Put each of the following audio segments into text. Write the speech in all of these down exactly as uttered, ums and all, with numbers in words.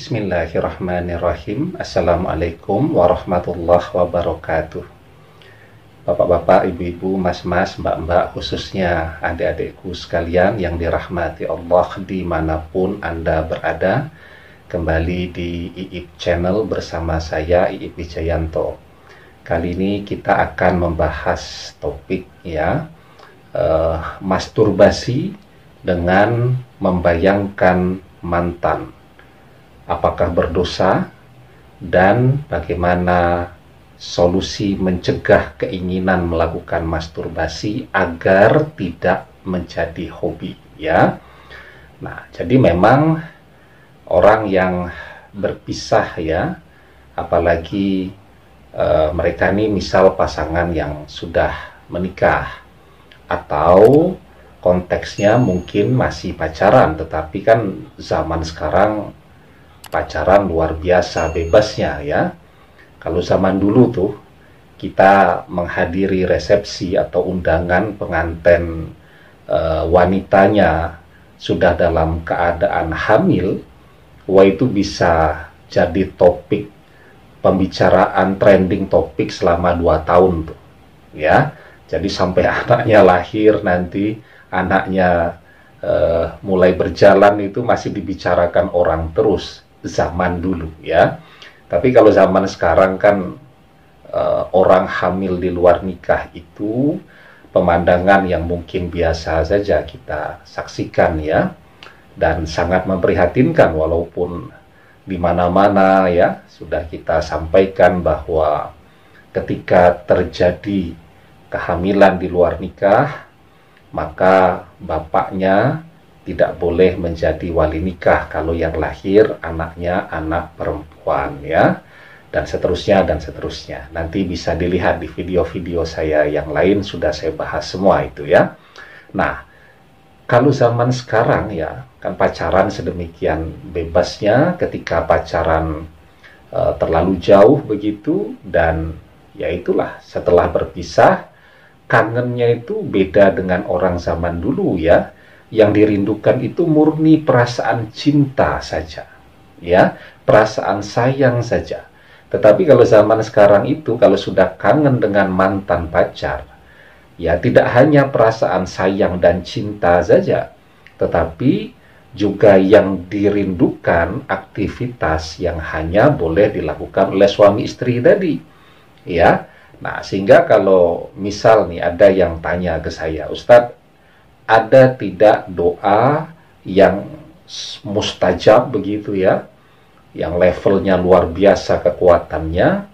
Bismillahirrahmanirrahim. Assalamualaikum warahmatullahi wabarakatuh. Bapak-bapak, ibu-ibu, mas-mas, mbak-mbak, khususnya adik-adikku sekalian yang dirahmati Allah dimanapun Anda berada, kembali di I I P Channel bersama saya I I P Wijayanto. Kali ini kita akan membahas topik ya uh, masturbasi dengan membayangkan mantan. Apakah berdosa dan bagaimana solusi mencegah keinginan melakukan masturbasi agar tidak menjadi hobi ya. Nah, jadi memang orang yang berpisah ya, apalagi e, mereka ini misal pasangan yang sudah menikah atau konteksnya mungkin masih pacaran, tetapi kan zaman sekarang pacaran luar biasa bebasnya ya. Kalau zaman dulu tuh kita menghadiri resepsi atau undangan pengantin e, wanitanya sudah dalam keadaan hamil, wah itu bisa jadi topik pembicaraan trending topik selama dua tahun tuh ya. Jadi sampai anaknya lahir, nanti anaknya e, mulai berjalan itu masih dibicarakan orang terus. Zaman dulu ya. Tapi kalau zaman sekarang kan uh, orang hamil di luar nikah itu pemandangan yang mungkin biasa saja kita saksikan ya, dan sangat memprihatinkan, walaupun di mana-mana ya sudah kita sampaikan bahwa ketika terjadi kehamilan di luar nikah, maka bapaknya tidak boleh menjadi wali nikah kalau yang lahir anaknya anak perempuan ya, dan seterusnya dan seterusnya. Nanti bisa dilihat di video-video saya yang lain, sudah saya bahas semua itu ya. Nah, kalau zaman sekarang ya kan pacaran sedemikian bebasnya, ketika pacaran e, terlalu jauh begitu, dan ya itulah setelah berpisah kangennya itu beda dengan orang zaman dulu ya. Yang dirindukan itu murni perasaan cinta saja ya, perasaan sayang saja. Tetapi kalau zaman sekarang itu, kalau sudah kangen dengan mantan pacar ya, tidak hanya perasaan sayang dan cinta saja, tetapi juga yang dirindukan aktivitas yang hanya boleh dilakukan oleh suami istri tadi ya. Nah, sehingga kalau misal nih ada yang tanya ke saya, Ustadz, ada tidak doa yang mustajab begitu ya, yang levelnya luar biasa kekuatannya,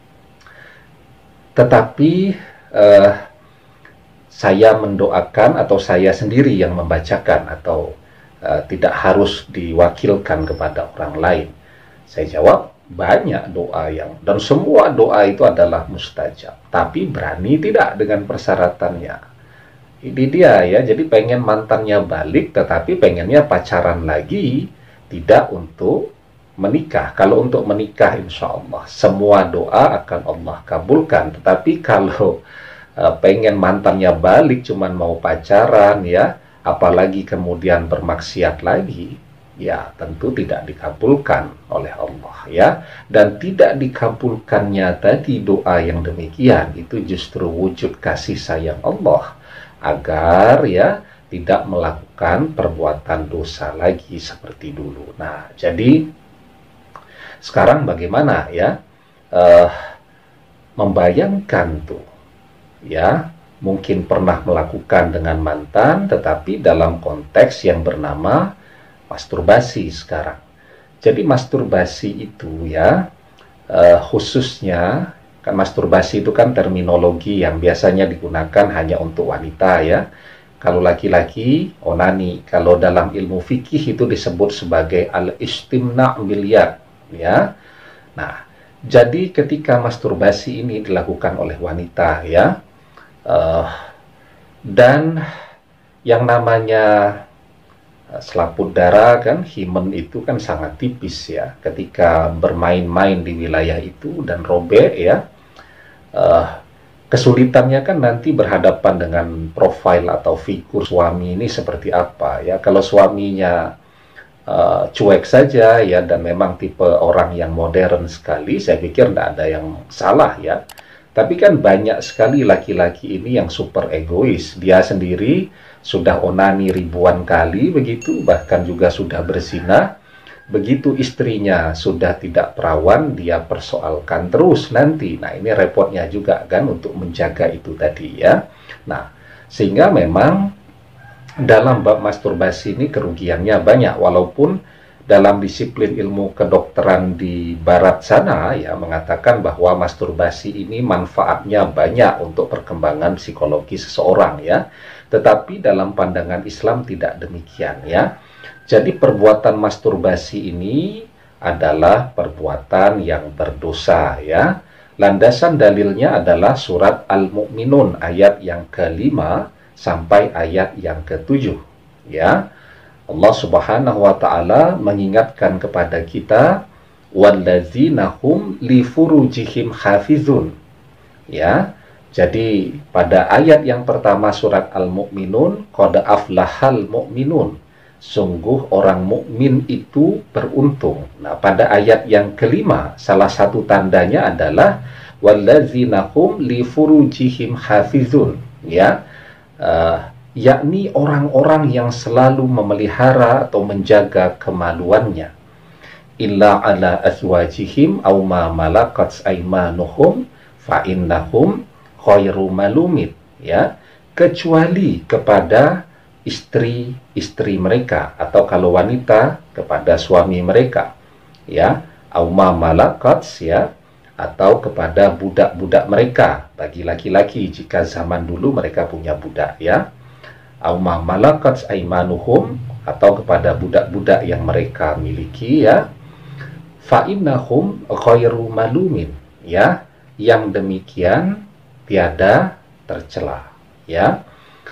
tetapi eh, saya mendoakan atau saya sendiri yang membacakan, atau eh, tidak harus diwakilkan kepada orang lain? Saya jawab, banyak doa yang, dan semua doa itu adalah mustajab, tapi berani tidak dengan persyaratannya. Ini dia ya, jadi pengen mantannya balik, tetapi pengennya pacaran lagi, tidak untuk menikah. Kalau untuk menikah, insya Allah semua doa akan Allah kabulkan. Tetapi kalau uh, pengen mantannya balik, cuman mau pacaran ya, apalagi kemudian bermaksiat lagi, ya tentu tidak dikabulkan oleh Allah ya. Dan tidak dikabulkannya tadi doa yang demikian, itu justru wujud kasih sayang Allah agar ya tidak melakukan perbuatan dosa lagi seperti dulu. Nah, jadi sekarang bagaimana ya uh, membayangkan tuh ya, mungkin pernah melakukan dengan mantan, tetapi dalam konteks yang bernama masturbasi sekarang. Jadi masturbasi itu ya uh, khususnya, kan masturbasi itu kan terminologi yang biasanya digunakan hanya untuk wanita ya. Kalau laki-laki onani, kalau dalam ilmu fikih itu disebut sebagai al-istimna' bil yad ya. Nah, jadi ketika masturbasi ini dilakukan oleh wanita ya, uh, dan yang namanya selaput darah kan, himen itu kan sangat tipis ya. Ketika bermain-main di wilayah itu dan robek ya, uh, kesulitannya kan nanti berhadapan dengan profil atau figur suami ini seperti apa ya. Kalau suaminya uh, cuek saja ya, dan memang tipe orang yang modern sekali, saya pikir tidak ada yang salah ya. Tapi kan banyak sekali laki-laki ini yang super egois. Dia sendiri sudah onani ribuan kali begitu, bahkan juga sudah berzina. Begitu istrinya sudah tidak perawan, dia persoalkan terus nanti. Nah, ini repotnya juga kan untuk menjaga itu tadi ya. Nah, sehingga memang dalam bab masturbasi ini kerugiannya banyak, walaupun dalam disiplin ilmu kedokteran di barat sana ya mengatakan bahwa masturbasi ini manfaatnya banyak untuk perkembangan psikologi seseorang ya. Tetapi dalam pandangan Islam tidak demikian ya. Jadi perbuatan masturbasi ini adalah perbuatan yang berdosa ya. Landasan dalilnya adalah surat Al-Mu'minun ayat yang kelima sampai ayat yang ketujuh ya. Allah Subhanahu wa taala mengingatkan kepada kita, wallazina hum li furujihim hafizun ya. Jadi pada ayat yang pertama surat Al-Mu'minun, qad aflahal mu'minun, sungguh orang mukmin itu beruntung. Nah, pada ayat yang kelima, salah satu tandanya adalah wallazina hum li furujihim hafizun ya. Uh, yakni orang-orang yang selalu memelihara atau menjaga kemaluannya. Illa ala azwajihim aw ma malakat aymanuhum fa innahum khairu malumit ya, kecuali kepada istri-istri mereka, atau kalau wanita kepada suami mereka ya, auma malakat ya, atau kepada budak-budak mereka bagi laki-laki jika zaman dulu mereka punya budak ya, auma malakat aimanuhum, atau kepada budak-budak yang mereka miliki ya, fa innahum khairu malumin ya, yang demikian tiada tercela ya.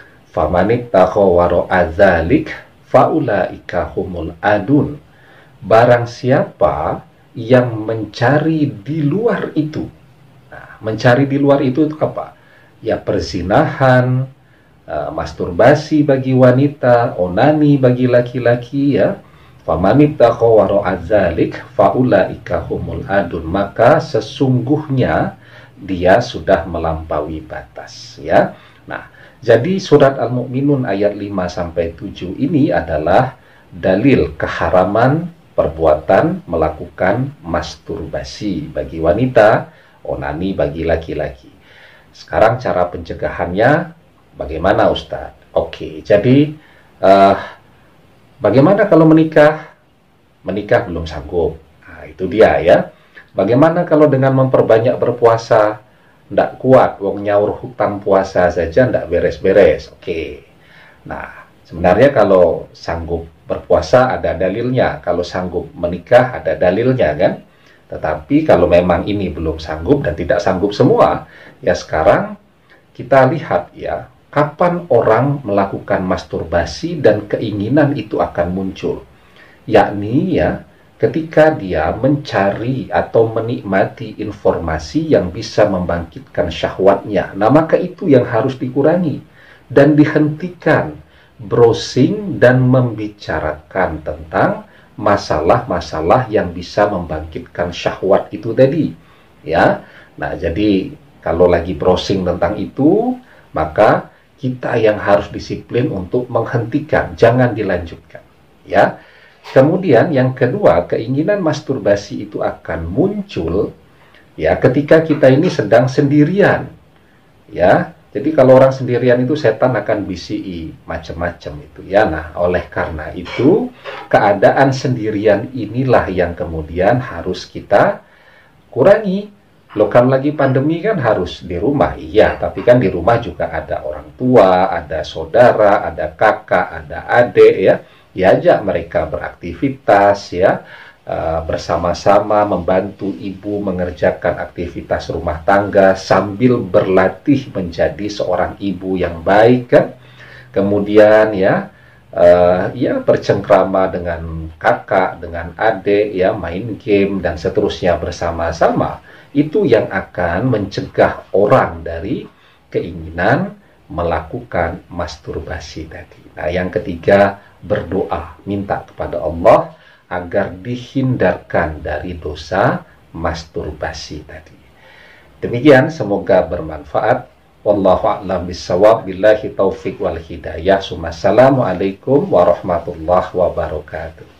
Famanittaqo wara'a dzalik faulaika humul adun. Barang siapa yang mencari di luar itu. Nah, mencari di luar itu, itu apa? Ya perzinahan, uh, masturbasi bagi wanita, onani bagi laki-laki ya. Famanittaqo wara'a dzalik faulaika humul adun. Maka sesungguhnya dia sudah melampaui batas ya. Nah, jadi surat Al-Mu'minun ayat lima sampai tujuh ini adalah dalil keharaman perbuatan melakukan masturbasi bagi wanita, onani bagi laki-laki. Sekarang cara pencegahannya bagaimana, Ustadz? Oke, jadi uh, bagaimana kalau menikah? Menikah belum sanggup. Nah, itu dia ya. Bagaimana kalau dengan memperbanyak berpuasa? Ndak kuat, wong nyaur hutang puasa saja ndak beres-beres. Oke. Nah, sebenarnya kalau sanggup berpuasa ada dalilnya, kalau sanggup menikah ada dalilnya kan. Tetapi kalau memang ini belum sanggup dan tidak sanggup semua, ya sekarang kita lihat ya, kapan orang melakukan masturbasi dan keinginan itu akan muncul. Yakni ya, ketika dia mencari atau menikmati informasi yang bisa membangkitkan syahwatnya. Nah, maka itu yang harus dikurangi dan dihentikan browsing dan membicarakan tentang masalah-masalah yang bisa membangkitkan syahwat itu tadi. Ya. Nah, jadi kalau lagi browsing tentang itu, maka kita yang harus disiplin untuk menghentikan, jangan dilanjutkan. Ya. Kemudian yang kedua, keinginan masturbasi itu akan muncul ya ketika kita ini sedang sendirian. Ya. Jadi kalau orang sendirian itu setan akan bisi macam-macam itu ya. Nah, oleh karena itu keadaan sendirian inilah yang kemudian harus kita kurangi. Loh, kan lagi pandemi kan harus di rumah. Iya, tapi kan di rumah juga ada orang tua, ada saudara, ada kakak, ada adik ya. Diajak mereka beraktivitas ya, uh, bersama-sama membantu ibu mengerjakan aktivitas rumah tangga sambil berlatih menjadi seorang ibu yang baik kan. Kemudian ya, uh, ya bercengkrama dengan kakak, dengan adik ya, main game dan seterusnya bersama-sama. Itu yang akan mencegah orang dari keinginan melakukan masturbasi tadi. Nah, yang ketiga, berdoa, minta kepada Allah agar dihindarkan dari dosa masturbasi tadi. Demikian, semoga bermanfaat. Wallahu a'lam bishawab, billahi taufik wal hidayah. Assalamualaikum warahmatullahi wabarakatuh.